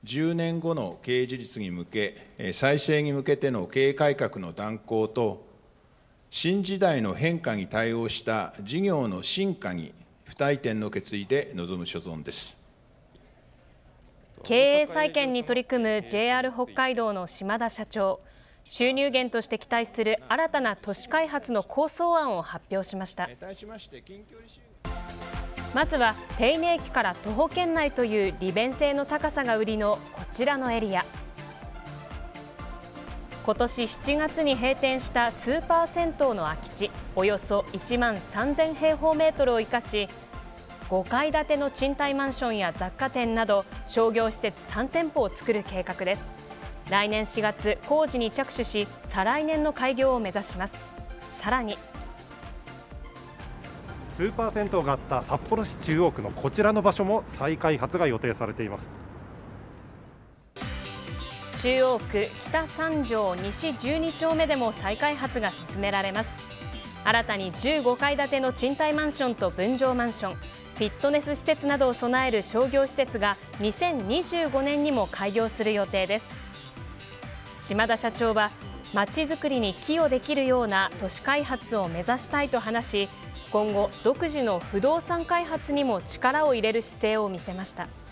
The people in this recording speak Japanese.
10年後の経営自立に向け、再生に向けての経営改革の断行と、新時代の変化に対応した事業の進化に不退転の決意で臨む所存です。 経営再建に取り組む JR 北海道の島田社長、収入源として期待する新たな都市開発の構想案を発表しました。まずは手稲駅から徒歩圏内という利便性の高さが売りのこちらのエリア。今年7月に閉店したスーパー銭湯の空き地およそ1万3000平方メートルを生かし、5階建ての賃貸マンションや雑貨店など商業施設3店舗を作る計画です。来年4月工事に着手し、再来年の開業を目指します。さらにスーパー銭湯があった札幌市中央区のこちらの場所も再開発が予定されています。 中央区北三条西12丁目でも再開発が進められます。新たに15階建ての賃貸マンションと分譲マンション、フィットネス施設などを備える商業施設が2025年にも開業する予定です。島田社長は、まちづくりに寄与できるような都市開発を目指したいと話し、今後独自の不動産開発にも力を入れる姿勢を見せました。